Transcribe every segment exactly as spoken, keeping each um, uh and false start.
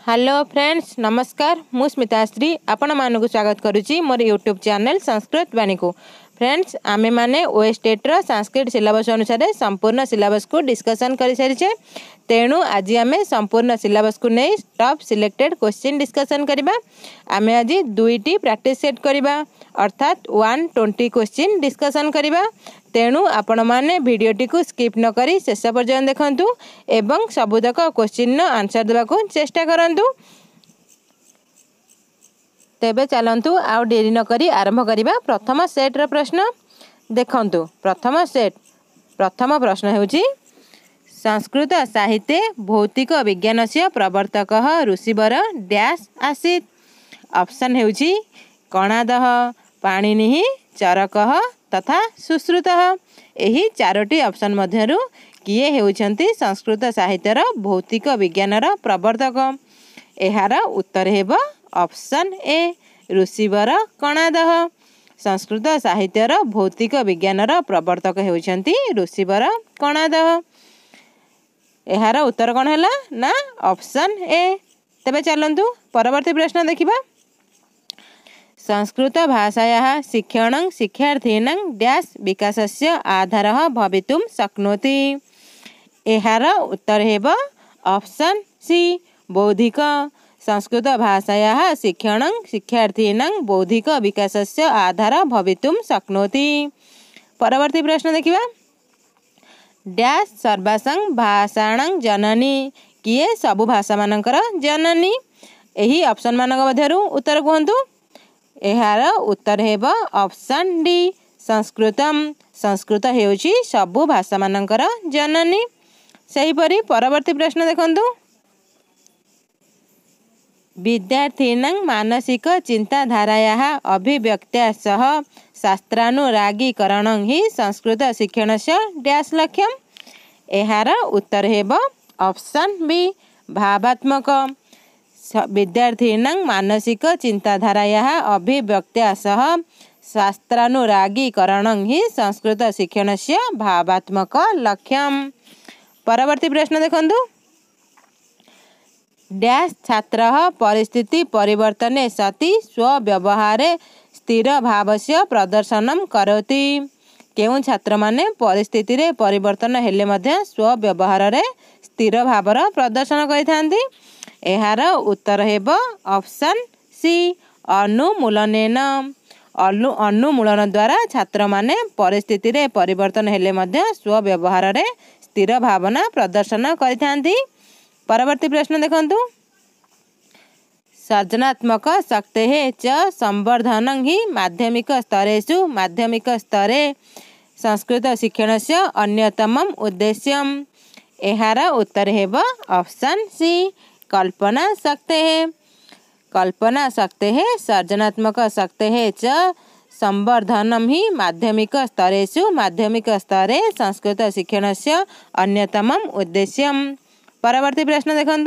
Hello friends नमस्कार मु स्मिताश्री आपण मानक स्वागत करुच्ची मोर यूट्यूब चैनल संस्कृत वाणी को। फ्रेंड्स आमे माने ओएस्टेट रो संस्कृत सिलेबस अनुसार संपूर्ण सिलेबस को डिस्कशन कर सारी तेणु आज आम संपूर्ण सिलेबस को नहीं टॉप सिलेक्टेड क्वेश्चन डिस्कशन करबा। आमे आज दुईटी प्रैक्टिस सेट करबा अर्थात वन ट्वेंटी क्वेश्चन डिस्कशन करबा। तेणु आपण माने वीडियोटी को स्किप न करी शेष पर्यंत देखंतु एवं सबुतक क्वेश्चन आंसर देबा को चेष्टा करंतु। तेबे चलंतु आउ देरी न करी आरंभ करिबा प्रथम सेट रो प्रश्न देखंतु। प्रथम सेट प्रथम प्रश्न हेउची संस्कृत साहित्य भौतिक विज्ञान से प्रवर्तक ऋषिवर डैश आसीत्। ऑप्शन हेउची कणादह पाणिनि चरक तथा सुश्रुत। एही चारोटी ऑप्शन मध्यरु किए हेउचंती संस्कृत साहित्यर भौतिक विज्ञानर प्रवर्तक। एहार उत्तर हेब ऑप्शन ए ऋषिवर कणादह। संस्कृत साहित्यर भौतिक विज्ञानर प्रवर्तक हेउचंती ऋषिवर कणादह। एहार उत्तर कौन है ना ऑप्शन ए। तेबे चलंतु परवर्ती प्रश्न देखिबा। संस्कृत भाषायाः शिक्षणं शिक्षार्थीनां डैश विकासस्य आधारः भवितुं शक्नोति। एहार उत्तर हेब ऑप्शन सी बौद्धिक। संस्कृत भाषायाः शिक्षणं शिक्षार्थीनां बौद्धिक विकासस्य आधारः भवितुं शक्नोति। परवर्ती प्रश्न देखिबा। डैश सर्वासां भाषाणां जननी किए सबु भाषा मानकर जननी। एही ऑप्शन मानक मध्यरु उत्तर कहंतु। एहार उत्तर हेब ऑप्शन डी संस्कृतम। संस्कृत हेउची सबु भाषा मानकर जननी। सही परी परवर्ती प्रश्न देखंतु। विद्यार्थीनां मानसिक चिंताधारायाः अभिव्यक्त्या सह शास्त्रानुरागीकरणं हि संस्कृत शिक्षणस्य डैश लक्ष्यम्। एहार उत्तर हेब ऑप्शन बी भावात्मक। विद्यार्थीनां मानसिक चिंताधारायाः अभिव्यक्त्या सह शास्त्रानुरागीकरणं हि संस्कृत शिक्षणस्य भावात्मक लक्ष्यम्। परवर्ती प्रश्न देखंतु। डैश छात्रः परिस्थिति परिवर्तने सति स्वव्यवहारे स्थिर भावस्य प्रदर्शनं करोति। केउं छात्र माने परिस्थिति रे परिवर्तन हेले मध्य स्वव्यवहार रे स्थिर भावर प्रदर्शन करिथांती। एहार उत्तर हेब ऑप्शन सी अनुमूलनेन। अनु अनुमूलन द्वारा छात्र माने परिस्थिति रे परिवर्तन हेले मध्य स्वव्यवहार रे स्थिर भावना प्रदर्शन करिथांती। परवर्ती प्रश्न देखंतु। सृजनात्मक शक्तेः च संवर्धनं हि माध्यमिक स्तरेषु माध्यमिक स्तरे संस्कृत शिक्षणस्य अन्यतमम् उद्देश्यम्। एहार उत्तर हेब ऑप्शन सी कल्पना शक्तेः। कल्पना शक्तेः सृजनात्मक शक्तेः च संवर्धनं हि माध्यमिक स्तरेषु माध्यमिक स्तरे संस्कृत शिक्षणस्य अन्यतमम् उद्देश्यम्। परवर्ती प्रश्न देखंतु।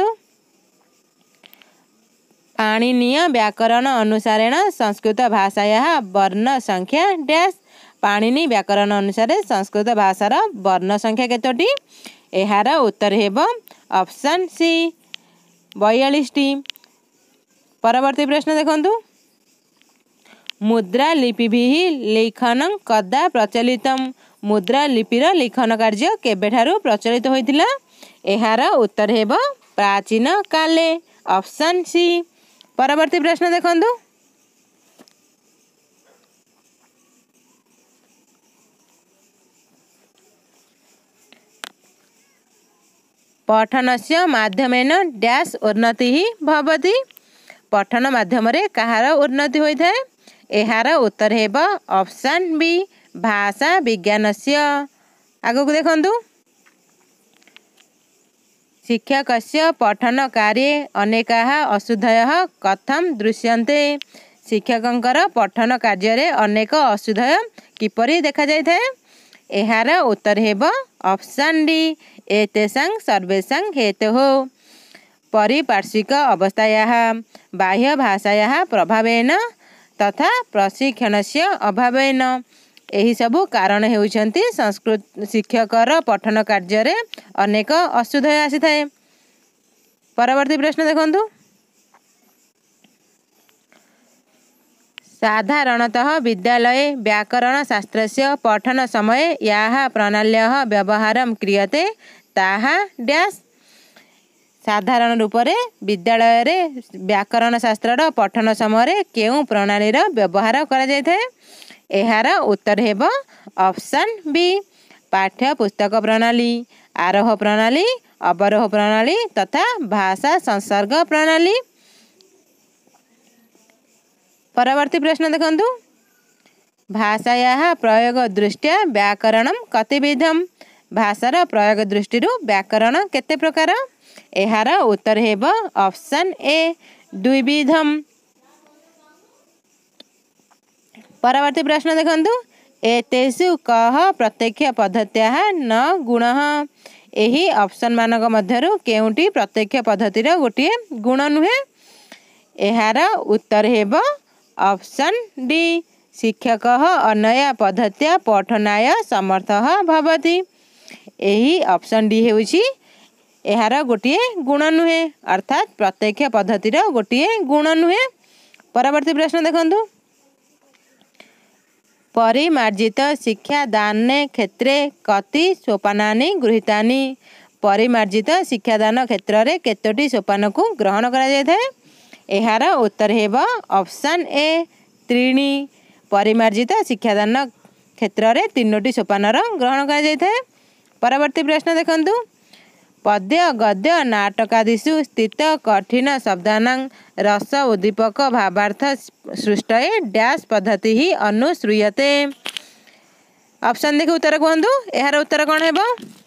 पाणिनीय व्याकरण अनुसारेण संस्कृत भाषायाः वर्ण संख्या डैश। पाणिनी व्याकरण अनुसार संस्कृत भाषार वर्ण संख्या केतोटी। एहार उत्तर हेब ऑप्शन सी बयालीस टी। परवर्ती प्रश्न देखंतु। मुद्रा लिपिभिः लेखनं कदा प्रचलितम्। मुद्रा लिपिर लेखन कार्य केबेठारु प्रचलित होइतिला। एहार उत्तर हेब प्राचीन काले ऑप्शन सी। परवर्ती प्रश्न देखंतु। पठनस्य माध्यमेन डैश उन्नति भवति। पठन माध्यम रे कहार उन्नति होई थाए। एहार उत्तर हेब ऑप्शन बी भाषा विज्ञानस्य। आगो को देखंतु। शिक्षकस्य पठन कार्ये अनेकाः अशुद्धयः कथं दृश्यन्ते। शिक्षकंकर पठन कार्य रे अनेक अशुद्धय किपरि देखा जाय थाए। एहार उत्तर हेब ऑप्शन डी एतेषां सर्वेषां हेतुः पारिपार्श्विक अवस्थायाः बाह्य भाषायाः प्रभावेन तथा प्रशिक्षणस्य अभावेन। एही सबु कारण हेउचंती संस्कृत शिक्षकर पठन कार्य रे अनेक अशुद्धय आसी थाए। परवर्ती प्रश्न देखंतु। साधारणतः विद्यालये व्याकरणशास्त्रस्य पठन समये याः प्रणाल्यः व्यवहारं क्रियते ताः डैश। साधारण रूप से विद्यालय रे व्याकरण शास्त्र पठन समय केउं प्रणालीर व्यवहार करा जाय थाए? एहार उत्तर हेब ऑप्शन बी पाठ्य पुस्तक प्रणाली, आरोह प्रणाली, अवरोह प्रणाली तथा भाषा संसर्ग प्रणाली। परवर्ती प्रश्न देखंतु भाषायाः प्रयोग दृष्टिया व्याकरणं कतिविधम्? भाषार प्रयोग दृष्टि व्याकरण केते प्रकार? एहार उत्तर हेब ऑप्शन ए द्विविधम। परवर्ती प्रश्न देखंतु एतेषु कः प्रत्यक्ष पद्धत्याः न गुणः? एही ऑप्शन मानक मध्यरु केउंटी प्रत्यक्ष पद्धतिर गोटे गुण नुहे? एहार उत्तर हेब ऑप्शन डी शिक्षकः अनया पद्धत्या पठनाय समर्थः भवति। एही ऑप्शन डी हेउछि एहार गोटे गुण नुहे अर्थात प्रत्यक्ष पद्धतिर गोटे गुण नुहे। परवर्ती प्रश्न देखंतु परिमार्जित शिक्षादाने क्षेत्रे कति सोपानानि गृहीतानि? परिमार्जित शिक्षादान क्षेत्र रे केतोटी सोपान को ग्रहण करा जाय थाए? एहार उत्तर हेब ऑप्शन ए त्रीणी। परिमार्जित शिक्षादान क्षेत्र रे तीनोटी सोपानर ग्रहण करा जाय थाए। परवर्ती प्रश्न देखंतु पद्य गद्य नाटकादिषु स्थित कठिन शब्दानां रस उद्दीपक भावार्थ सृष्टये डैश पद्धति ही अनुश्रूयते? ऑप्शन देखि उत्तर कहंतु एहार उत्तर कोन हेबो?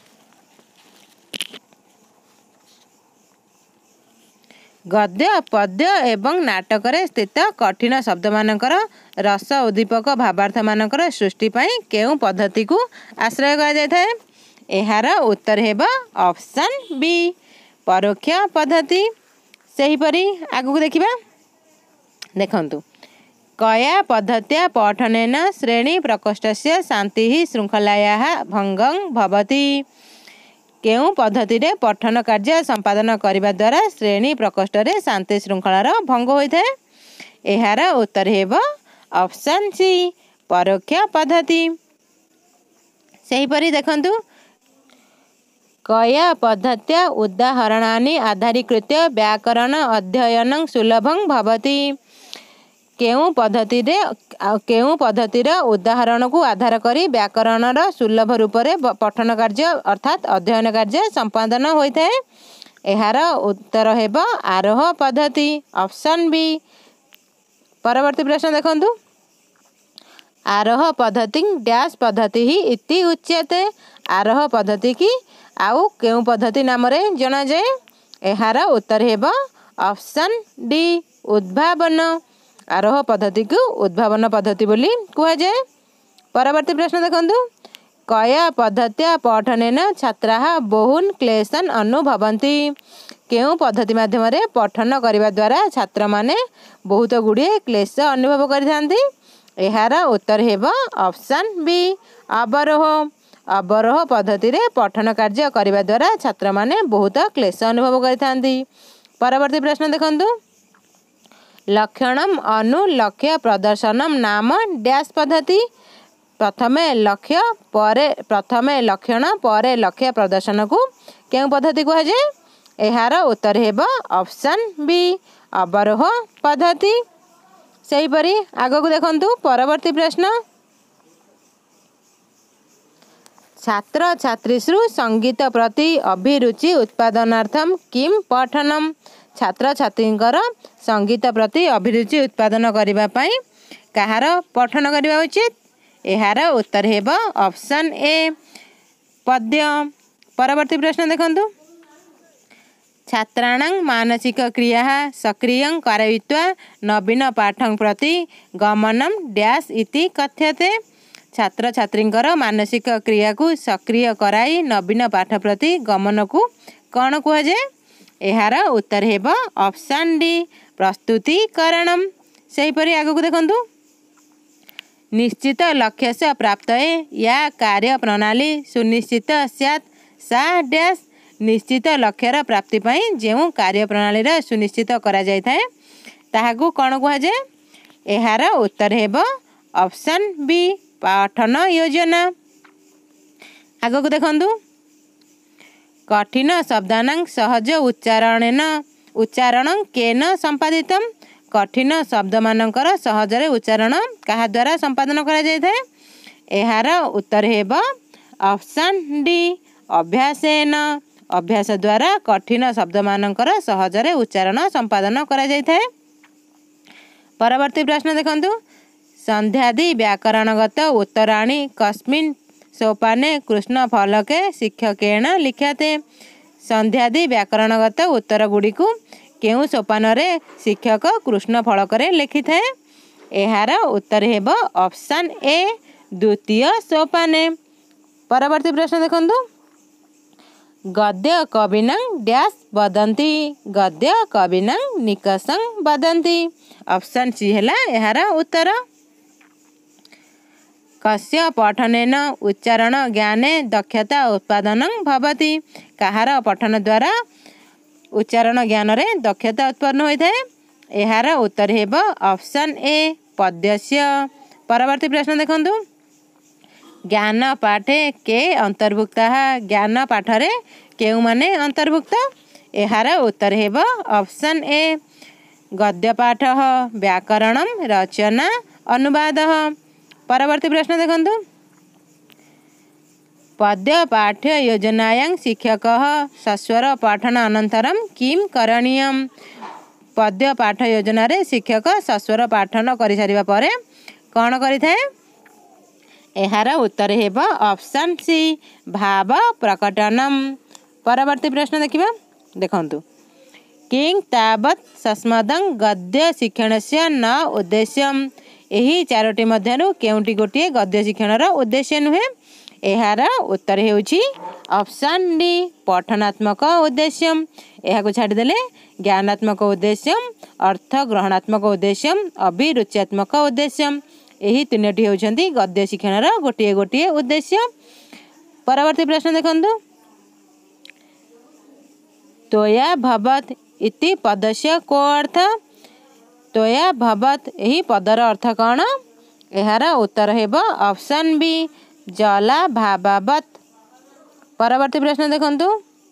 गद्य पद्य एवं नाटक रे स्थित कठिन शब्द मानकर रस उद्दीपक भावार्थ मानकर सृष्टि पई केउ पद्धति को आश्रय करा जाय थाए? एहार उत्तर हेब ऑप्शन बी परोक्ष पद्धति। सही परी आगु देखिबा देखंतु कया पद्धत्या पठनेन श्रेणी प्रकोष्ठस्य शांति श्रृंखलायाः भंगं भवति? केउ पद्धति रे पठन कार्य संपादन करिबा द्वारा श्रेणी प्रकोष्ठ रे शांति श्रृंखलार भंग होइथाए? एहार उत्तर हेब ऑप्शन सी परोक्ष पद्धति। सही परी देखंतु कया पद्धत्या उदाहरणानि आधारीकृत्य व्याकरण अध्ययनं सुलभं भवति? केउ पद्धति रे केउ पद्धतिर उदाहरण को आधार करी व्याकरणर सुलभ रूप रे पठन कार्य अर्थात अध्ययन कार्य संपादन होइथाए? एहार उत्तर हेब आरोह पद्धति ऑप्शन बी। परवर्ती प्रश्न देखंतु आरोह पद्धति डैश पद्धति ही इति उच्यते? आरोह पद्धति की आउ केउ पद्धति नाम रे जना जाए? एहार उत्तर हेब ऑप्शन डी उद्भावन। आरोह पद्धति को उद्भावन पद्धति बोली कुहा जाए। परवर्ती प्रश्न देखंतु कया पद्धत्या पठनेन छात्राः बहुन क्लेशन अनुभवन्ति? केउ पद्धति माध्यम रे पठन करिबा द्वारा छात्र माने बहुत गुड़िए क्लेश अनुभव करिथांती? एहार उत्तर हेब ऑप्शन बी अवरोह। अवरोह पद्धति रे पठन कार्य करिबा द्वारा छात्र माने बहुत क्लेश अनुभव करिथांती। परवर्ती प्रश्न देखंतु लक्षणम अनु लक्ष्य प्रदर्शनम नाम डैश पद्धति? प्रथमे लक्ष्य परे प्रथमे लक्षण परे लक्ष्य प्रदर्शन को केउ पद्धति कहा जाए? एहार उत्तर हेब ऑप्शन बी अवरोह पद्धति। सही परी आगो को देखंतु परवर्ती प्रश्न छात्र छात्रीषु संगीत प्रति अभिरुचि उत्पादनार्थम किम पठनम? छात्र छात्रींकर संगीत प्रति अभिरुचि उत्पादन करिबा पई कहार पठन करिबा उचित? एहार उत्तर हेब ऑप्शन ए पद्य। परवर्ती प्रश्न देखंतु छात्राणां मानसिक क्रिया सक्रियं कारयित्वा नवीन पाठं प्रति गमनम डैश इति कथ्यते? छात्र छात्रींकर मानसिक क्रिया को सक्रिय कराई नवीन पाठ प्रति गमन को कौन कहा जाए? एहार उत्तर हेब ऑप्शन डी प्रस्तुतिकरणम। सही परी आगो को देखंतु निश्चित लक्ष्य से प्राप्तये या कार्य प्रणाली सुनिश्चित स्यात् सा डैश। निश्चित लक्ष्यर प्राप्ति पई जेउ कार्य प्रणाली रा सुनिश्चित करा जाय थाए ताहाकू कौन कहा जाए? एहार उत्तर हेब ऑप्शन बी पठन योजना। आगक देखंतु कठिन शब्दानां सहज उच्चारणेन उच्चारण केन संपादितम। कठिन शब्द मानकर सहजरे उच्चारण कहा द्वारा संपादन करा जाय थाए। एहार उत्तर हेब ऑप्शन डी अभ्यासेन। अभ्यास द्वारा कठिन शब्द मानकर सहजरे उच्चारण संपादन करा जाय थाए। परवर्ती प्रश्न देखंतु संध्यादि व्याकरणगत उत्तराणि कस्मिन् सोपाने कृष्ण फलके शिक्षकेण लिख्यते। संध्यादि व्याकरणगत उत्तर गुड़ी को केउ सोपान रे शिक्षक कृष्ण फलकरे लिखि थाए। एहार उत्तर हेब ऑप्शन ए द्वितीय सोपाने। परवर्ती प्रश्न देखंतु गद्य कविनां डैश वदन्ति। गद्य कविनां निकषं वदन्ति। ऑप्शन सी हैला एहार उत्तर। कस्य पठनेन उच्चारण ज्ञाने दक्षता उत्पादनं भवति। कहार पठन द्वारा उच्चारण ज्ञान रे दक्षता उत्पन्न होता है। एहार उत्तर हेब ऑप्शन ए पद्यस्य। परवर्ती प्रश्न देखंतु ज्ञान पाठे के अंतर्भुक्त। ज्ञान पाठरे केउ माने अंतर्भुक्त। एहार उत्तर हेब ऑप्शन ए गद्य पाठ व्याकरण रचना अनुवाद। परवर्ती प्रश्न देखंतु पद्य पाठ्य योजनायां शिक्षकः सस्वर पठन अनन्तरं किं करणीयम्। पद्य पाठ योजना रे शिक्षक सस्वर पाठन करि सारिबा परे कोन करिथाए। एहार उत्तर हेब ऑप्शन सी भाव प्रकटनम। परवर्ती प्रश्न देखिबा देखंतु किं तावत् सस्मदं गद्य शिक्षणस्य न उद्देश्यम्। एही चारोटी मध्यरु केउंटी गोटिए गद्य शिक्षणर उद्देश्य नुहे। एहार उत्तर हेउछि ऑप्शन डी पठनात्मक उद्देश्य। एहा को छाड़ी देले ज्ञानात्मक उद्देश्य अर्थ ग्रहणात्मक उद्देश्य अभिरुच्यात्मक उद्देश्य एही तीनोटी हेउछन्ती गद्य शिक्षणर गोटिए गोटिए उद्देश्य। परवर्ती प्रश्न देखंतु तोया भवत इति पदस्य को अर्थ। तोया भवत एही पदर अर्थ कौन। एहार उत्तर हेब ऑप्शन बी जला भावावत। परवर्ती प्रश्न देखंतु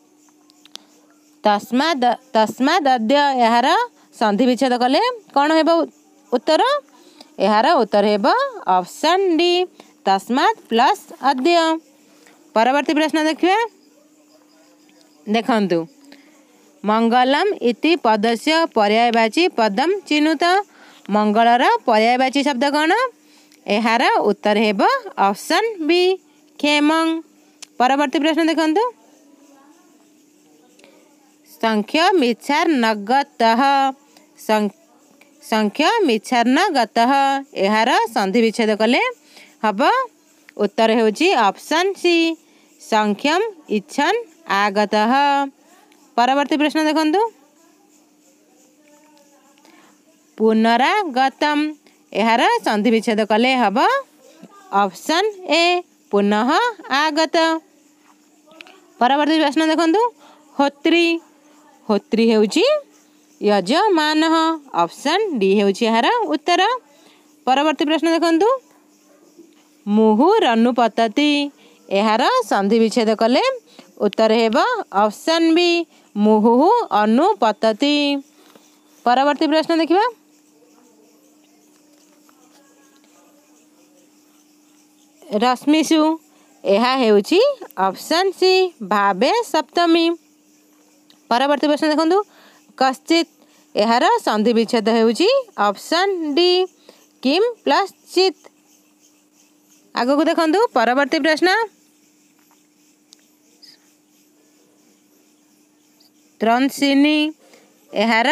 तस्माद तस्मादद्य एहार संधि विच्छेद कले कौन हेब उत्तर। एहार उत्तर हेब ऑप्शन डी तस्मात् प्लस अद्य। परवर्ती प्रश्न देखिए देखंतु मंगलम इति पदस्य पर्यायवाची पदम चिनुत। मंगलर पर्यायवाची शब्द कौन। एहार उत्तर हेब ऑप्शन बी खेमं। परवर्ती प्रश्न देखंतु संख्य मिच्छार नगतः। संख्य मिच्छार नगतः एहार संधि विच्छेद कले हब उत्तर हेउची ऑप्शन सी संख्यम इच्छन आगतः। परवर्ती प्रश्न देखंतु पुनरागतम एहार संधि विच्छेद कले हब ऑप्शन ए पुनः आगत। परवर्ती प्रश्न देखंतु होत्री। होत्री हेउची यजमान ऑप्शन डी हेउची एहार उत्तर। परवर्ती प्रश्न देखंतु मुहुरनुपतति एहार संधि विच्छेद कले उत्तर हेब ऑप्शन बी मुहुः अनुपतति। परवर्ती प्रश्न देखिबा रश्मिषु एहा हेउची ऑप्शन सी भावे सप्तमी। परवर्ती प्रश्न देखंतु कश्चित एहार संधि विच्छेद हेउची ऑप्शन डी किम प्लस चित। आगो को देखंतु परवर्ती प्रश्न त्रंसिनी एहार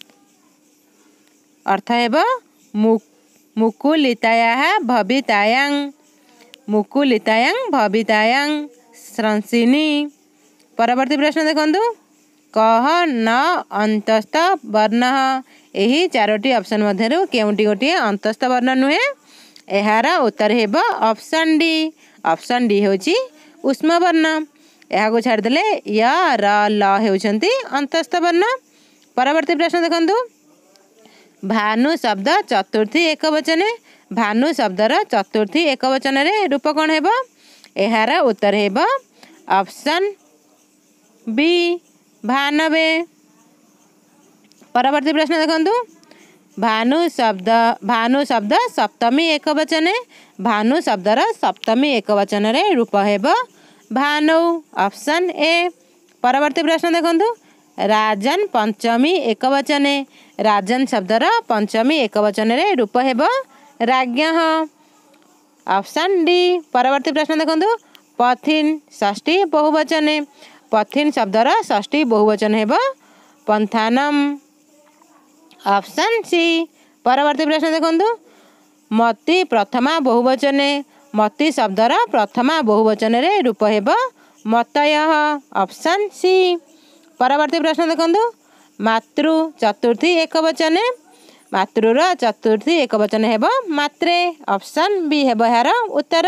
अर्थ हेब मुकुलितायाः भवितायां। मुकुलितायां भवितायां त्रंसिनी। परवर्ती प्रश्न देखंतु कह न अंतस्थ वर्ण। एही चारोटी ऑप्शन मध्यरु केउंटी गोटिए अंतस्थ वर्ण नुहे। एहार उत्तर हेब ऑप्शन डी। ऑप्शन डी होची उष्म वर्ण। एहा को छाड़ देले य र ल हेउछंती अंतस्थ वर्ण। परवर्ती प्रश्न देखंतु भानु शब्द चतुर्थी एक वचन भानु शब्दर चतुर्थी एक वचन रूप कौन हेब यार उत्तर हेब ऑप्शन बी भानवे। परवर्ती प्रश्न देखंतु भानु शब्द भानु शब्द सप्तमी एक वचन भानु शब्दर सप्तमी एक वचन रूप हेब भानु ऑप्शन ए। परवर्ती प्रश्न देखंतु राजन पंचमी एक वचन राजन शब्दर पंचमी एक वचन रूप हेब राज्ञः ऑप्शन डी। परवर्ती प्रश्न देखंतु पथिन षष्ठी बहुवचन पथिन शब्दर षष्ठी बहुवचन हेब पंथानम ऑप्शन सी। परवर्ती प्रश्न देखंतु मति प्रथमा बहुवचन मति शब्दर प्रथमा बहुवचन रूप हेब मतयः ऑप्शन सी। परवर्ती प्रश्न देखंतु मातृ चतुर्थी एक वचन मातृर चतुर्थी एक वचन हेब मात्रे ऑप्शन बी हेब यार उत्तर।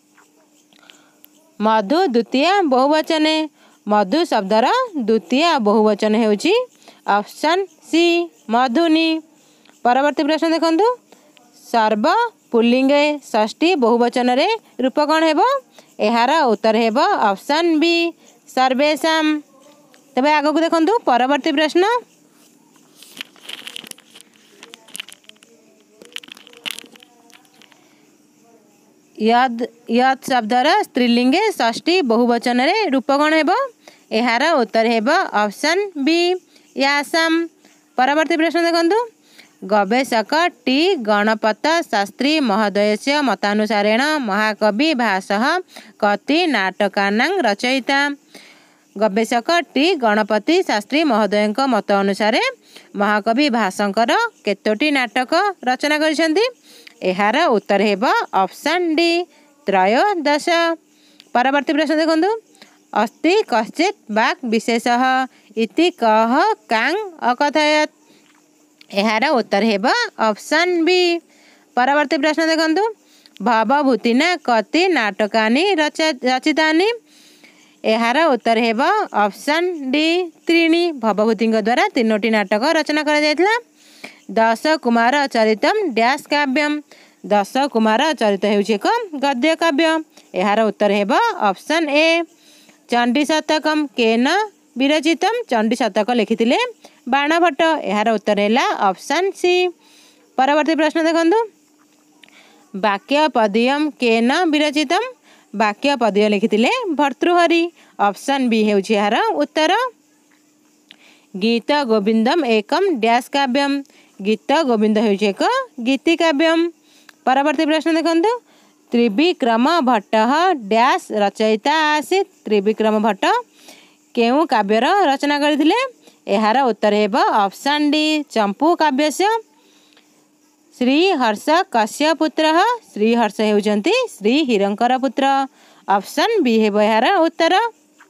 मधु द्वितीय बहुवचन मधु शब्दर द्वितीय बहुवचन हेउची ऑप्शन सी मधुनी। परवर्ती प्रश्न देखंतु सर्व पुल्लिंगे षष्ठी बहुवचन रे रूप कौन हेब यार उत्तर हेब ऑप्शन बी सर्वेशम। तबे आगो को देखंतु परवर्ती प्रश्न यद यद शब्दर स्त्रीलिंगे षष्ठी बहुवचन रे रूप कौन हेब यार उत्तर हेब ऑप्शन बी यासम। परवर्ती प्रश्न देखंतु गवेषक टी गणपत शास्त्री महोदयस्य मतानुसारेण महाकवि भासः कति नाटकानां रचयिता गवेषक टी गणपति शास्त्री महोदय मत अनुसार महाकवि भासंकर केतोटी नाटक रचना करिसेंती यार उत्तर हेब ऑप्शन डी त्रयोदश। परवर्ती प्रश्न देखंतु अस्ति कश्चित् वाक् विशेषः इति कः कां अकथयत् यार उत्तर हेब ऑप्शन बी। परवर्ती प्रश्न देखंतु भवभूतिना कति नाटकानि रचितानि यार उत्तर हेब ऑप्शन डी त्रीणी भवभूति द्वारा तीनोटी नाटक रचना करा जायतिला। दश कुमार चरितम डैश काव्यम दश कुमार चरित हेउछि एक गद्य काव्य यार उत्तर हेब ऑप्शन ए। चंडी शतकम केन विरचितम चंडी शतक लिखिथिले बाणभट्ट यार उत्तर हैला ऑप्शन सी। परवर्ती प्रश्न देखंतु वाक्य पदीयम केन विरचितम वाक्य पदीय लिखिथिले भर्तृहरि ऑप्शन बी हेउछि यार उत्तर। गीत गोविंदम एकम डैश काव्यम गीत गोविंद हेउछि एक गीति काव्यम। परवर्ती प्रश्न देखंतु त्रिविक्रम भट्ट डैश रचयिता आसीत् त्रिविक्रम भट्ट केउ काव्यर रचना करथिले यार उत्तर हेब ऑप्शन डी चंपू काव्यस्य। श्रीहर्ष कस्य पुत्र श्रीहर्ष हेउचंती श्रीहिरंकर पुत्र ऑप्शन बी हेब यार उत्तर।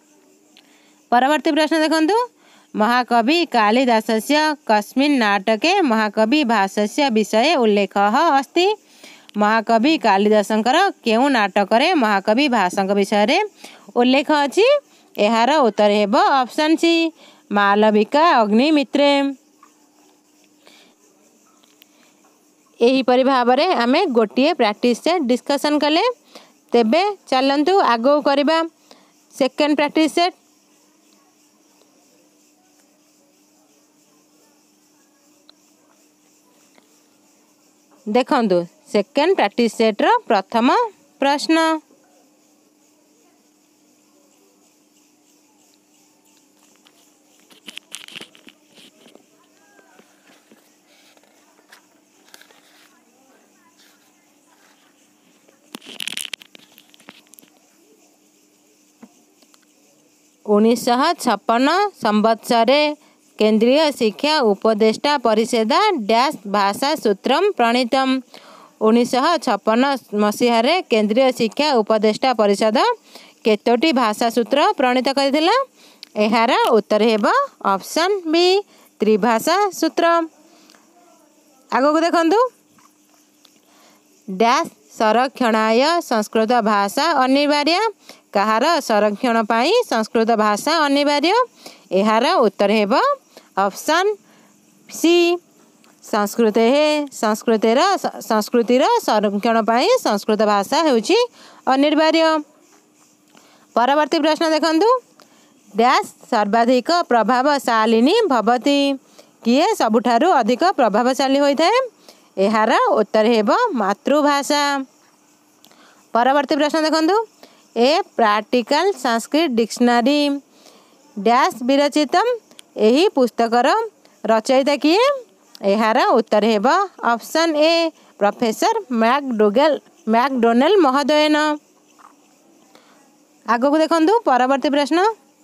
परवर्ती प्रश्न देखंतु महाकवि कालिदासस्य कस्मिन् नाटके महाकवि भासस्य विषये उल्लेखः अस्ति महाकवि कालिदासंकर केउ नाटकरे महाकवि भासंक विषय उल्लेख अछि यार उत्तर हेब ऑप्शन सी मालविका अग्निमित्रे। एही परि भाबरे आमे गोटिए प्रैक्टिस से डिस्कशन कले तेबे चलंतु आगो करिबा सेकेंड प्रैक्टिस सेट। देखंतु सेकेंड प्रैक्टिस सेट रो प्रथम प्रश्न उन्नीस छप्पन संवत्सरे केंद्रीय शिक्षा उपदेष्टा परिषद डैश भाषा सूत्रम प्रणीतम उन्नीस छप्पन मसीह केंद्रीय शिक्षा उपदेष्टा परिषद केतोटी भाषा सूत्र प्रणीत करथिला यार उत्तर हेब ऑप्शन बी त्रिभाषा सूत्र। आगो को देखंतु डैश संरक्षणाय संस्कृत भाषा अनिवार्य कहार संरक्षण पाई संस्कृत भाषा अनिवार्य यार उत्तर हेब ऑप्शन सी संस्कृते संस्कृतिर संस्कृतिर संरक्षण पाई संस्कृत भाषा होउछि अनिवार्य। परवर्ती प्रश्न देखंतु डैश सर्वाधिक प्रभावशालिनी भवति किए सबुठारु अधिक प्रभावशाली होइथाय एहार उत्तर हेब मातृभाषा। परवर्ती प्रश्न देखंतु a practical Sanskrit dictionary dash विरचितम एही पुस्तकर रचयिता किए एहार उत्तर हेब option A professor McDougall Macdonell महोदयन। आगको देखंतु परवर्ती प्रश्न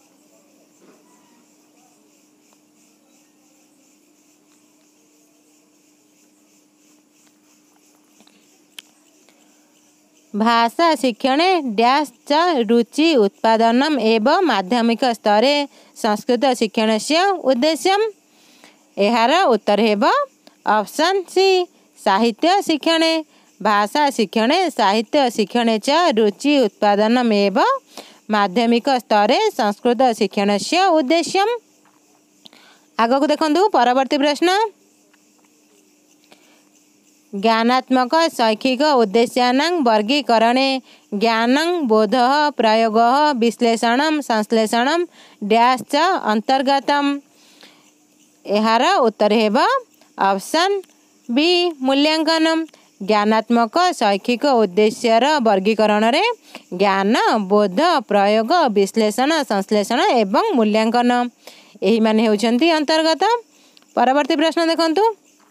भाषा शिक्षणे डैश च रुचि उत्पादनम एवं माध्यमिक स्तरे संस्कृत शिक्षणस्य उद्देश्यम एहार उत्तर हेब ऑप्शन सी साहित्य शिक्षणे भाषा शिक्षणे साहित्य शिक्षणे च रुचि उत्पादनम एवं माध्यमिक स्तरे संस्कृत शिक्षणस्य उद्देश्यम। आगको देखंतु परवर्ती प्रश्न ज्ञानात्मक शैक्षिक उद्देश्यानां वर्गीकरणे ज्ञानं बोधः प्रयोगः विश्लेषणं संश्लेषणं डैश च अंतर्गतम एहार उत्तर हेब ऑप्शन बी मूल्यांकन ज्ञानात्मक शैक्षिक उद्देश्यर वर्गीकरण रे ज्ञान बोध प्रयोग विश्लेषण संश्लेषण एवं मूल्यांकन एही माने हेउछंती अंतर्गत। परवर्ती प्रश्न देखंतु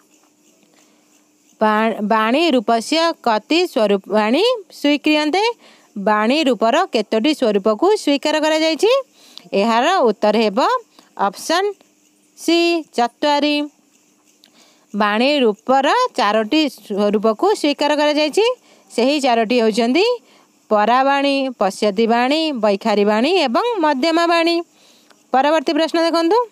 बाणी रूपस्य कति स्वरूपाणी स्वीक्रियन्ते बाणी रूपर केतोटी स्वरूप को स्वीकार करा जायछि एहार उत्तर हेब ऑप्शन सी चत्वारी बाणी रूपर चारोटी स्वरूप को स्वीकार करा जायछि सेही चारोटी होउछन्ती पराबाणी पश्यति बाणी वैखारी बाणी एवं मध्यमा बाणी। परवर्ती प्रश्न देखंतु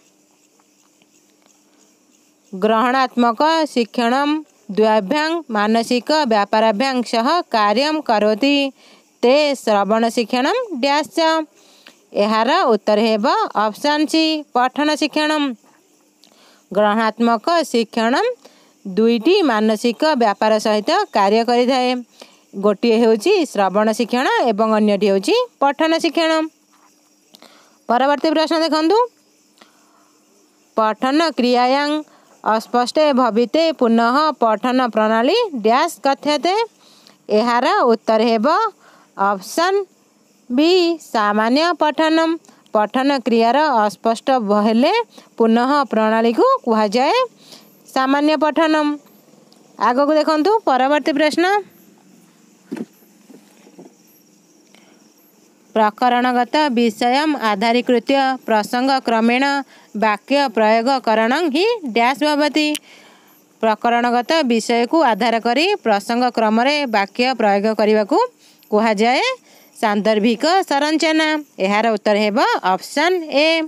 ग्रहणात्मक शिक्षणम द्वैभ्यां मानसिक व्यापाराभ्यां सह कार्यं करोति ते श्रवण शिक्षणम डैश च एहार उत्तर हेब ऑप्शन सी पठन शिक्षणम ग्रहणात्मक शिक्षणम दुईटी मानसिक व्यापार सहित कार्य करिथाए गोटे हेउची श्रवण शिक्षण एवं अन्यटी हेउची पठन शिक्षण। परवर्ती प्रश्न देखंतु पठन क्रियायां अस्पष्टे भविते पुनः पठन प्रणाली डैश कथ्यते एहार उत्तर हेब ऑप्शन बी सामान्य पठनम पठन क्रियार अस्पष्ट हेले पुनः प्रणाली को कहा जाए सामान्य पठनम। आगको देखंतु परवर्ती प्रश्न प्रकरणगत विषय आधारीकृत प्रसंग क्रमेण वाक्य प्रयोगकरण ही डैश भवति प्रकरणगत विषय को आधार करी प्रसंग क्रम रे वाक्य प्रयोग करने को कहा जाए सांदर्भिक संरचना एहार उत्तर हेब ऑप्शन ए।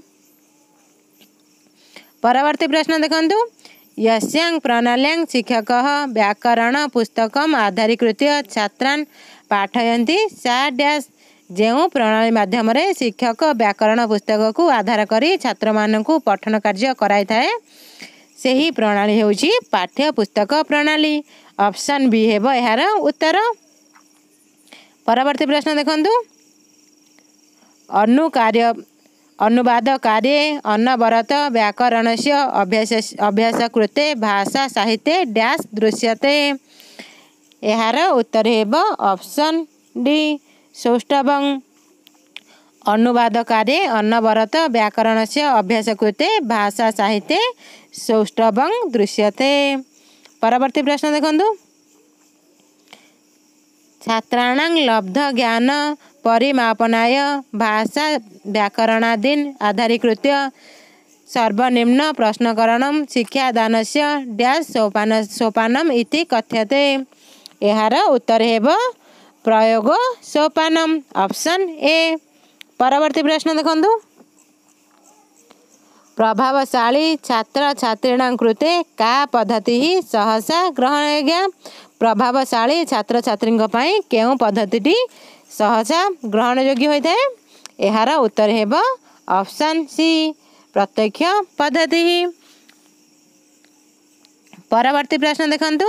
परवर्ती प्रश्न देखंतु यस्यां प्रणाल्यां शिक्षकः व्याकरण पुस्तकम आधारीकृत छात्रान् पाठयन्ति सा डैश जेउ प्रणाली माध्यम रे शिक्षक व्याकरण पुस्तक को आधार करी छात्र मानकु पठन कार्य कराई थाए सेही प्रणाली हेउची पाठ्य पुस्तक प्रणाली ऑप्शन बी हेब एहार उत्तर। परवर्ती प्रश्न देखंतु अनु कार्य अनुवाद कार्ये अनवरत व्याकरणस्य अभ्यास अभ्यास कृते भाषा साहित्य डैश दृश्यते एहार उत्तर हेब ऑप्शन डी सौष्ठवं अनुवाद कार्ये अनवरत व्याकरणस्य अभ्यास कृते भाषा साहित्य सौष्ठवं दृश्यते। परवर्ती प्रश्न देखंतु छात्राणां लब्ध ज्ञान परिमापनाय भाषा व्याकरणादीन आधारीकृत सर्वनिम्न प्रश्नकरणं शिक्षादानस्य डैश सोपान सोपानम इति कथ्यते एहार उत्तर हेब प्रयोग सोपानम ऑप्शन ए। परवर्ती प्रश्न देखंतु प्रभावशाली छात्र छात्रीणां कृते का पद्धति ही सहसा ग्रहणयोग्य प्रभावशाली छात्र छात्री पाई केउ पद्धति सहसा ग्रहण योग्य होता है एहार उत्तर हेब ऑप्शन सी प्रत्यक्ष पद्धति। परवर्ती प्रश्न देखंतु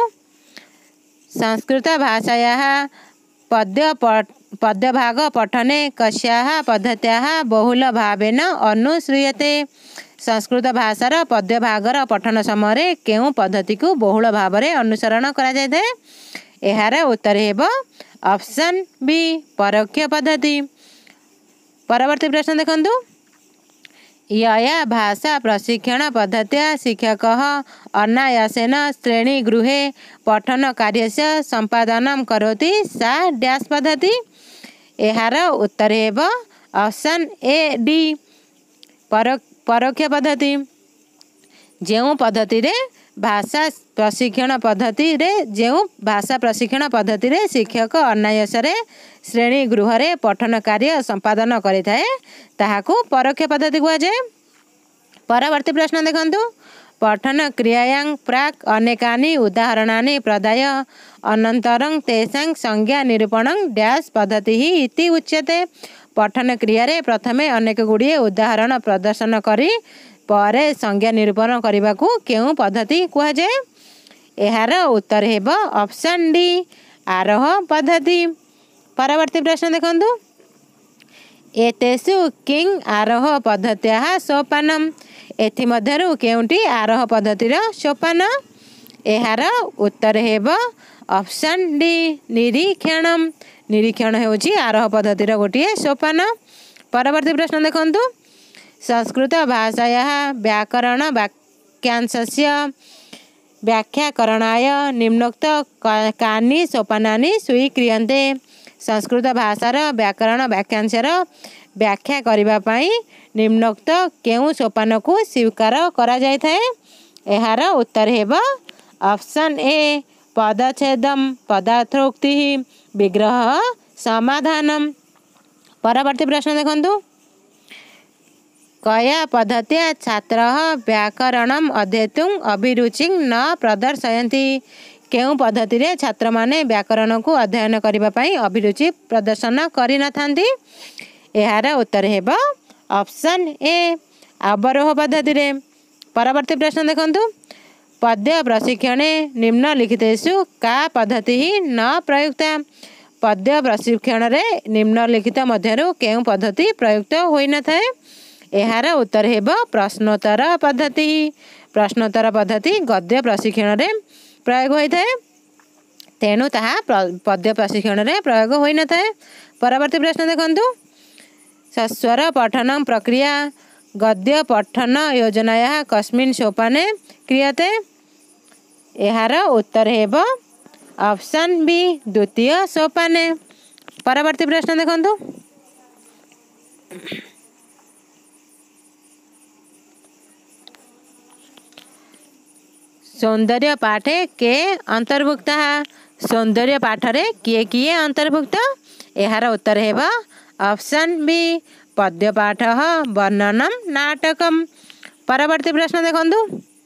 संस्कृत भाषायाः पद्य पद्यभाग पठने कस्याः पद्धत्याः बहुल भावेन अनुश्रूयते। संस्कृत भाषार पद्यभागर पठन समय केउं पद्धति को बहुल भाव में अनुसरण करा जायते। एहार उत्तर हेब ऑप्शन बी परोक्ष पद्धति। परवर्ती प्रश्न देखंतु यया भाषा प्रशिक्षण पद्धत्या शिक्षकः अनायासेन श्रेणी गृहे पठन कार्यस्य संपादनं करोति सा डैश पद्धति। एहार उत्तर हेब ऑप्शन ए डी परोक्ष पद्धति। जेउ पद्धति रे भाषा प्रशिक्षण पद्धति रे जेउ भाषा प्रशिक्षण पद्धति रे शिक्षक अनायास रे श्रेणी गृह रे पठन कार्य संपादन करिथाए ताहाकू परोक्ष पद्धति कुआ जाए। परवर्ती प्रश्न देखंतु पठन क्रियायां प्राक् अनेकानि उदाहरणानि प्रदाय अनन्तरं तेषां संज्ञा निरूपणं डैश पद्धति ही इति उच्यते। पठन क्रिया रे प्रथमे अनेक गुड़िए उदाहरण प्रदर्शन करी परे संज्ञा निरूपण करने को केउं पद्धति कुआ जाए। एहार उत्तर हेब ऑप्शन डी आरोह पद्धति। परवर्ती प्रश्न देखंतु एतेषु किंग आरोह पद्धत्याः सोपानम। एथि मध्यरु केउंटी आरोह पद्धतिर सोपान। एहार उत्तर हेब ऑप्शन डी निरीक्षणम। निरीक्षण हेउची आरोह पद्धतिर गोटिए सोपान। परवर्ती प्रश्न देखंतु संस्कृत भाषायाः व्याकरण वाक्यांशस्य व्याख्याकरणाय निम्नोक्त कानि सोपानानि स्वीक्रियन्ते। संस्कृत भाषार व्याकरण वाक्यांशर व्याख्या करिबा पई निम्नोक्त केउं सोपान को स्वीकार करा जायथाए। एहार उत्तर हेब ऑप्शन ए पदच्छेदम पदार्थोक्ति विग्रह समाधानम। परवर्ती प्रश्न देखंतु कया पद्धत्या छात्रः व्याकरणम अध्येतुं अभिरुचिं न प्रदर्शयन्ति। केउं पद्धति रे छात्र माने व्याकरण को अध्ययन करिबा पई अभिरुचि प्रदर्शन करि न थांती। एहार उत्तर हेब ऑप्शन ए अवरोह पद्धति रे। परवर्ती प्रश्न देखंतु पद्य प्रशिक्षणे निम्नलिखितेषु का पद्धति ही न प्रयुक्ता। पद्य प्रशिक्षण रे निम्नलिखित मध्यरु केउं पद्धति प्रयुक्त होई न थाए। एहार उत्तर हेब प्रश्नोत्तर पद्धति। प्रश्नोत्तर पद्धति गद्य प्रशिक्षण रे प्रयोग होता है तेणु ताहा पद्य प्रशिक्षण रे प्रयोग होई न थाए। परवर्ती प्रश्न देखंतु सस्वर पठन प्रक्रिया गद्य पठन योजनायाः कस्मिन् सोपाने क्रियते। एहार उत्तर हेब ऑप्शन बी द्वितीय सोपाने। परवर्ती प्रश्न देखंतु सौंदर्य पाठे के अंतर्भुक्त। सौंदर्य पाठरे किए किए अंतर्भुक्त। एहार उत्तर हेबा ऑप्शन बी पद्य पाठ वर्णनम नाटकम। परवर्ती प्रश्न देखंतु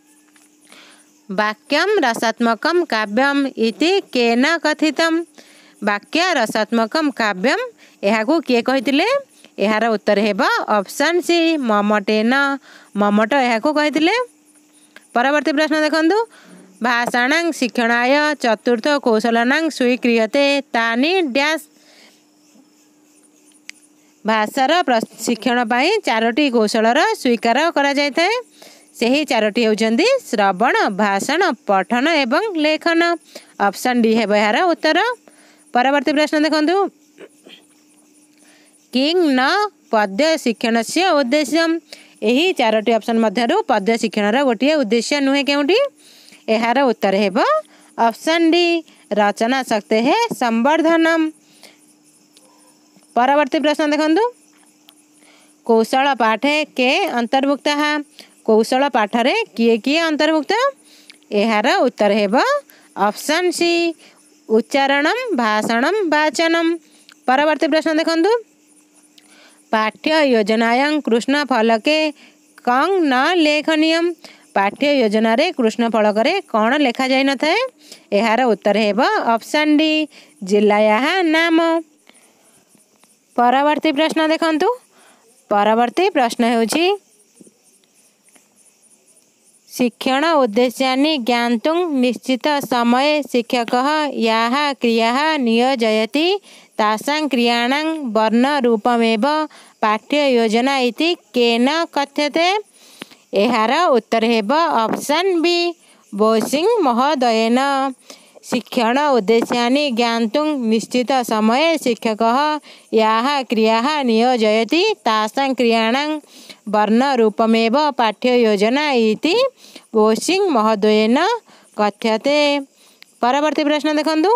वाक्यम रसात्मकम काव्यम इति केन कथितम। वाक्य रसात्मकम काव्यम एहाकू किए कहितिले। एहार उत्तर हेबा ऑप्शन सी ममटेन। ममट एहाकू कहितिले। परवर्ती प्रश्न देखंतु भाषाणां शिक्षणाय चतुर्थ कौशलानां स्वीक्रियते तानि डैश। भाषार प्रशिक्षण पाई चारोटी कौशलर स्वीकार करा जायथाए। सेही चारोटी होउचंदी श्रवण भाषण पठन एवं लेखन। ऑप्शन डी हेब एहार उत्तर। परवर्ती प्रश्न देखंतु किंग न पद्य शिक्षणस्य उद्देश्यम। यही चारोटी ऑप्शन मध्यरु पद्य शिक्षणर गोटे उद्देश्य नुहे केउटी। एहार उत्तर हेब ऑप्शन डी रचना शक्ति है संवर्धनम। परवर्ती प्रश्न देखंतु कौशल पाठे के अंतर्भुक्त। कौशल पाठरे किए किए अंतर्भुक्त। एहार उत्तर हेब ऑप्शन सी उच्चारणम भाषणम वाचनम। परवर्ती प्रश्न देखंतु पाठ्य योजनायां कृष्ण फलके कं न लेखनीयम। पाठ्य योजना रे कृष्ण फलक रे कौन लेखा जाय न थाए। एहार उत्तर हेब ऑप्शन डी जिल्लायाः नाम। परवर्ती प्रश्न देखंतु परवर्ती प्रश्न हेउची शिक्षण उद्देश्यानि ज्ञातुं निश्चित समये शिक्षकः याः क्रियाः नियोजयति तासां क्रियाणां वर्णरूपमेव पाठ्ययोजना इति केन कथ्यते। एहार उत्तर हेब ऑप्शन बी बोसिंग महोदयेन। शिक्षण उद्देश्यानि ज्ञातुं निश्चित समये शिक्षकः याः क्रियाः नियोजयति तासां क्रियाणां वर्णरूपमेव पाठ्ययोजना इति बोसिंग महोदयेन कथ्यते। परवर्ती प्रश्न देखंतु।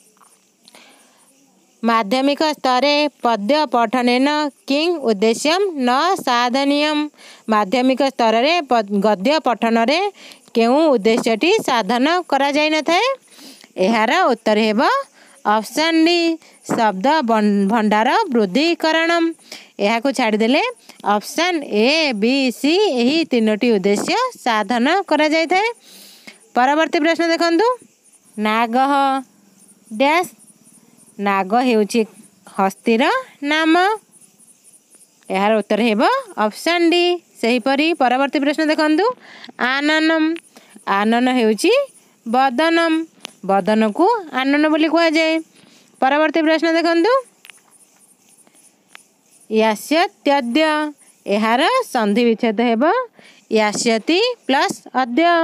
माध्यमिक स्तरे पद्य पठनेन किं उद्देश्यं न साधनीयं। माध्यमिक स्तर रे गद्य पठन रे केउं उद्देश्यटी साधन करा जाय न थाए। एहार उत्तर हेब ऑप्शन डी शब्द भंडार वृद्धिकरण। यहाँ को छाड़देले ऑप्शन ए बी सी यही तीनोटी उद्देश्य साधन करा जाय थाए। परवर्ती प्रश्न देखंतु। नाग डैश। नाग हेउची हस्तीर नाम। यार उत्तर हेब ऑप्शन डी। सही परी परवर्ती प्रश्न देखंतु। आननम। आनन हेउची बदनम। बदन को आनन बोली कहा जाए। परवर्ती प्रश्न देखंतु। यास्यत्यद्य। एहार संधि विच्छेद हेब यास्यति प्लस अद्य।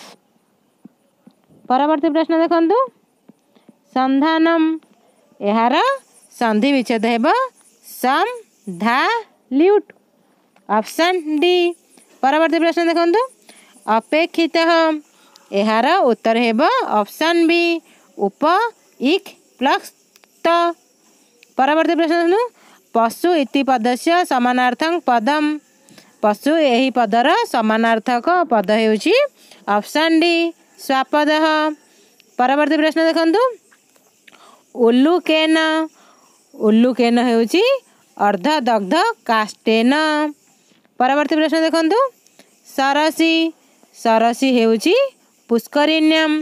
परवर्ती प्रश्न देखंतु। संधानम। एहार संधि विच्छेद हेब सम धा ल्यूट। Option D. परवर्ती प्रश्न देखंतु। अपेक्षितः। एहार उत्तर हेब ऑप्शन बी उप इक प्लस त। परवर्ती प्रश्न देखंतु। पशु इति पदस्य समानार्थक पदम। पशु यही पदर समानार्थक पद हेउची ऑप्शन डी स्वापदः। परवर्ती प्रश्न देखंतु। उल्लुकेन। उल्लुकेन हेउची अर्धदग्ध काष्ठेन। परवर्ती प्रश्न देखंतु। सरसी। सरसी हेउची पुष्करिण्यम।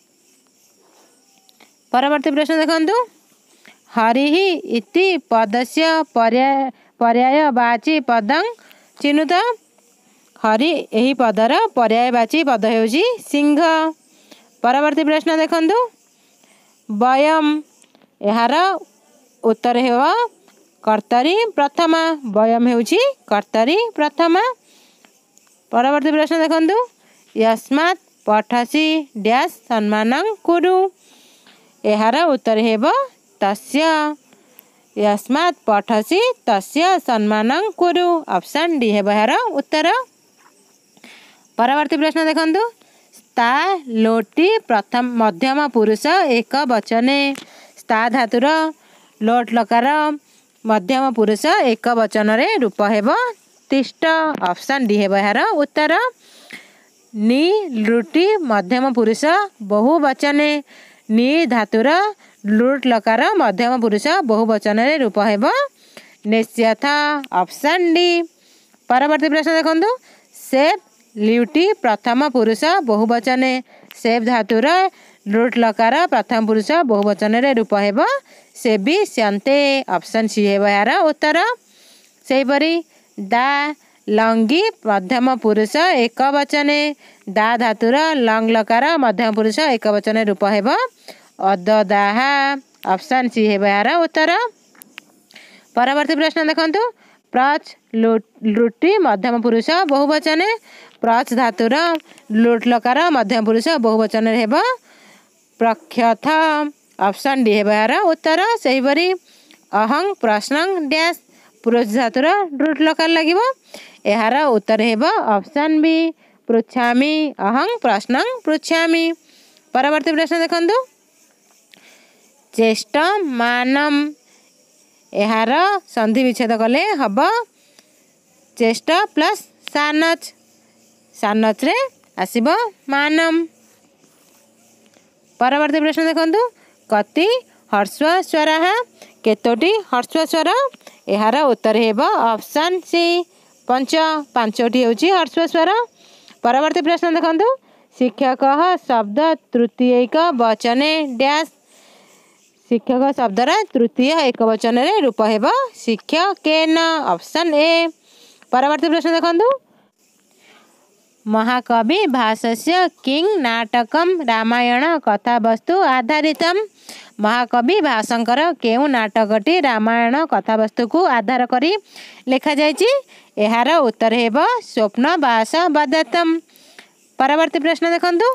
परवर्ती प्रश्न देखंतु। हरिः इति पदस्य पर्याय पर्यायवाची पदं चिनुत। हरि यही पदर पर्यायवाची पद हेउची सिंह। परवर्ती प्रश्न देखंतु। वयम। एहार उत्तर हेब कर्तरी प्रथमा। वयम हेउची कर्तरी प्रथमा। परवर्ती प्रश्न देखंतु। यस्मात् पठसि डैश सम्मानं कुरु। एहार उत्तर हेब तस्य। यस्मात् पठसि तस्य सम्मानं कुरु। ऑप्शन डी हेब एहार उत्तर। परवर्ती प्रश्न देखंतु। स्ता लोटी प्रथम मध्यम पुरुष एक वचने। स्ता धातुर लोट लकार मध्यम पुरुष एक वचन रे रूप हेब तिष्ठ। ऑप्शन डी हेब एहार उत्तर। नी लुटी मध्यम पुरुष बहुवचने। नी धातुर लुट लकार मध्यम पुरुष बहुवचन रे रूप हेब निश्चयथ। Option D. परवर्ती प्रश्न देखंतु। सेफ ल्यूटी प्रथम पुरुष बहुवचने। सेफ धातुर लुट लकार प्रथम पुरुष बहुवचन रे रूप हेब सेबी स्यन्ते। ऑप्शन सी हेब यार उत्तर। सेहीपरि दा लंगी मध्यम पुरुष एक वचने। दा धातुर लंग लकार मध्यम पुरुष एक वचन रूप हेब अददाहा। ऑप्शन सी हेब यार उत्तर। परवर्ती प्रश्न देखंतु। प्रच लुटी मध्यम पुरुष बहुवचने। प्रच धातुर लुट लकार मध्यम पुरुष बहुवचन हेब प्रख्यथ। ऑप्शन डी हेब यार उत्तर। सेहीपरि अहं प्रश्न डैश पुरुष धातुर लुट लकार लगिबो। एहार उत्तर हेब ऑप्शन बी पृच्छामि। अहं प्रश्न पृच्छामि। परवर्ती प्रश्न देखंतु। चेष्टमानम। एहार संधि विच्छेद कले हब चेष्ट प्लस सानच। सानच रे आसीबो मानम। परवर्ती प्रश्न देखंतु। कति हर्स्व स्वरः। केतोटी हर्स्व स्वर। एहार उत्तर हेब ऑप्शन सी पंच। पांचटी होची हर्स्व स्वर। परवर्ती प्रश्न देखंतु। शिक्षकः शब्द तृतीयक वचने डैश। शिक्षक शब्दर तृतीय एक वचन रे रूप हेब शिक्षकेन। Option A. परवर्ती प्रश्न देखंतु। महाकवि भासस्य किं नाटकम रामायण कथावस्तु आधारितम। महाकवि भासंकर केउ नाटकटी रामायण कथावस्तु को आधार करी लिखा जायछि। एहार उत्तर हेब स्वप्नवास वदतम। परवर्ती प्रश्न देखंतु।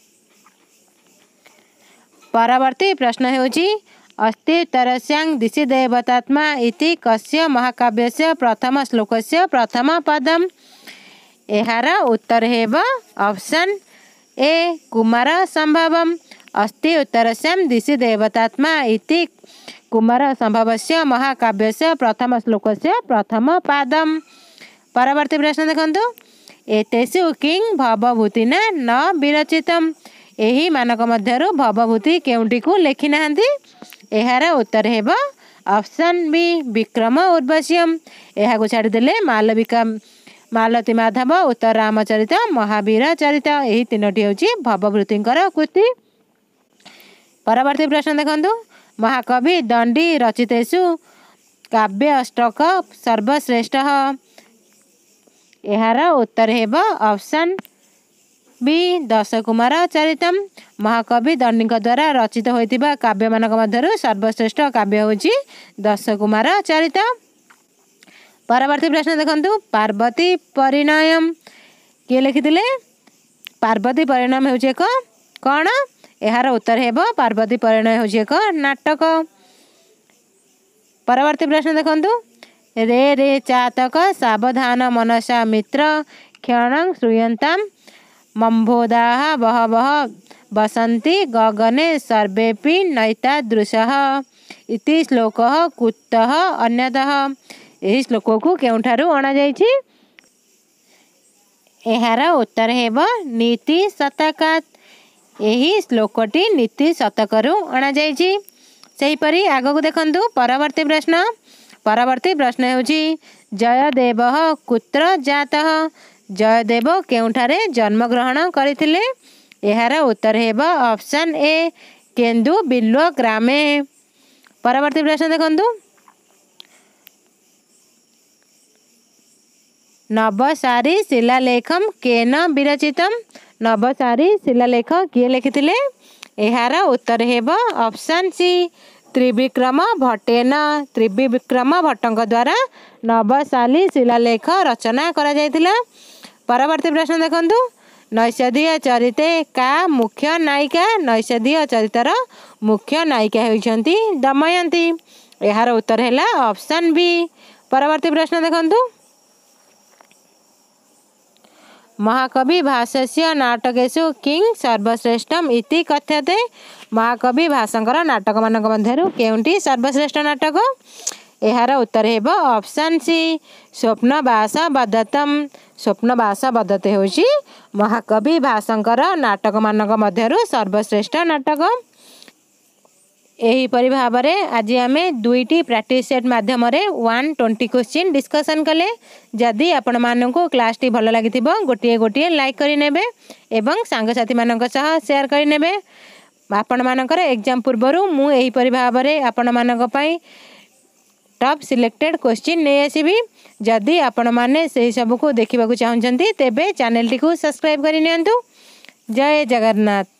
परवर्ती प्रश्न हेउछि अस्ति तरस्यां दिशि देवतात्मा इति कस्य महाकाव्यस्य प्रथम श्लोकस्य प्रथम पदम। एहार उत्तर हेब ऑप्शन ए कुमार संभवम। अस्ति उत्तरस्यां दिशि देवतात्मा इति कुमार संभवस्य महाकाव्यस्य प्रथम श्लोकस्य प्रथम पादम। परवर्ती प्रश्न देखंतु। एतेषु किं भवभूतिना न विरचितम। एही मानक मध्यरु भवभूति केउंटी को लेखि नाहंती। एहार उत्तर हेब ऑप्शन बी विक्रम उर्वश्यम। एहा को छाडी देले मालविका मालती माधव उत्तर रामचरित महावीर चरित एही तीनोटी होची भवभूतिंकर कृति। परवर्ती प्रश्न देखंतु। महाकवि दंडी रचितेषु काव्य अष्टक सर्वश्रेष्ठ। एहार उत्तर हेब ऑप्शन बी दश कुमार चरितम। महाकवि दंडी द्वारा रचित होइतिबा काव्य मानक मध्यरु सर्वश्रेष्ठ काव्य होची दश कुमार चरित। परवर्ती प्रश्न देखंतु। पार्वती परिणयम किए लिखिथिले। पार्वती परिणयम होची एक कौन। एहार उत्तर हेब पार्वती परिणय होची एक नाटक। परवर्ती प्रश्न देखंतु। रे रे चातक सावधान मनसा मित्र क्षणं श्रूयन्तां मम्भोदाः बहवः वसन्ति गगने सर्वेपि नैतादृशः इति श्लोकः कुतः अन्यतः। एही श्लोक को केउठारु अणा जायछि। एहार उत्तर हेब नीति शतकात्। एही श्लोकटी नीति शतकरू अणा जायछि। सेहीपरि आगकू देखंतु। परवर्ती प्रश्न। परवर्ती प्रश्न हेउछि जयदेवः कुत्र जातः। जयदेव केउठारे जन्म ग्रहण करथिले। एहार उत्तर हेब ऑप्शन ए केन्दु बिल्व ग्रामे। परवर्ती प्रश्न देखंतु। नवसारी शिलालेखम केन विरचितम। नवसारी शिलालेख किए लिखिथिले। एहार उत्तर हेब ऑप्शन सी त्रिविक्रम भट्टेन। त्रिविक्रम भट्टଙ୍କ द्वारा नवसारी शिलालेख रचना करा जायतिला। परवर्ती प्रश्न देखंतु। नैषधीय चरिते का मुख्य नायिका। नैषधीय चरितर मुख्य नायिका होइछंती दमयंती। एहार उत्तर हैला ऑप्शन बी। परवर्ती प्रश्न देखंतु। महाकवि भासस्य नाटकेषु किं सर्वश्रेष्ठम इति कथ्यते। महाकवि भासंकर नाटक मानक मध्यरु केउंटी सर्वश्रेष्ठ नाटक। एहार उत्तर हेब ऑप्शन सी स्वप्नवास वदतम। स्वप्नवास वदते होची महाकवि भासंकर नाटक मानक मध्यरु सर्वश्रेष्ठ नाटक। एहीपरि भाबरे आज आमे दुईटी प्रैक्टिस सेट माध्यम रे वन ट्वेंटी क्वेश्चन डिस्कशन कले। जदि आपण माननकु क्लास टी भलो लागिथिबो गोटिए गोटिए लाइक करि नेबे एवं सांग साथी माननक सह शेयर करि नेबे। आपण मानकर एग्जाम पूर्वरु मु एहीपरि भाबरे आपण मानक पई टॉप सिलेक्टेड क्वेश्चन नै आसीबी। जदि आपण माने सेही सब को देखिबा को चाहउछंती तेबे चैनल टी को सब्सक्राइब करि नियंतु। जय जगन्नाथ।